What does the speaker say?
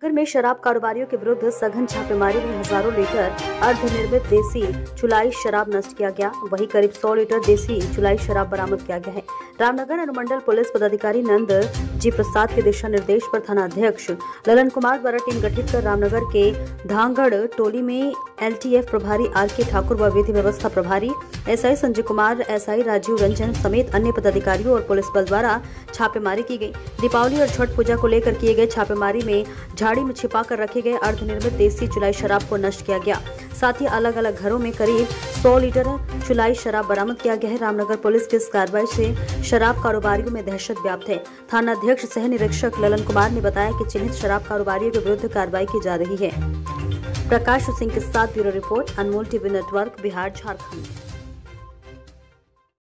रामनगर में शराब कारोबारियों के विरुद्ध सघन छापेमारी में हजारों लीटर अर्धनिर्मित देसी चुलाई शराब नष्ट किया गया। वहीं करीब 100 लीटर देसी चुलाई शराब बरामद किया गया है। रामनगर अनुमंडल पुलिस पदाधिकारी नंद जी प्रसाद के दिशा निर्देश पर थाना अध्यक्ष ललन कुमार द्वारा टीम गठित कर रामनगर के धांगड़ टोली में LTF प्रभारी RK ठाकुर व विधि व्यवस्था प्रभारी SI संजय कुमार, SI राजीव रंजन समेत अन्य पदाधिकारियों और पुलिस बल द्वारा छापेमारी की गई। दीपावली और छठ पूजा को लेकर किए गए छापेमारी में झाड़ी में छिपा कर रखे गए अर्धनिर्मित देसी चुलाई शराब को नष्ट किया गया। साथ ही अलग अलग घरों में करीब 100 लीटर चुलाई शराब बरामद किया गया है। रामनगर पुलिस की इस कार्रवाई से शराब कारोबारियों में दहशत व्याप्त है। थाना अध्यक्ष सह निरीक्षक ललन कुमार ने बताया कि चिन्हित शराब कारोबारियों के विरुद्ध कार्रवाई की जा रही है। प्रकाश सिंह के साथ bureau report, Anmol TV network, Bihar Jharkhand.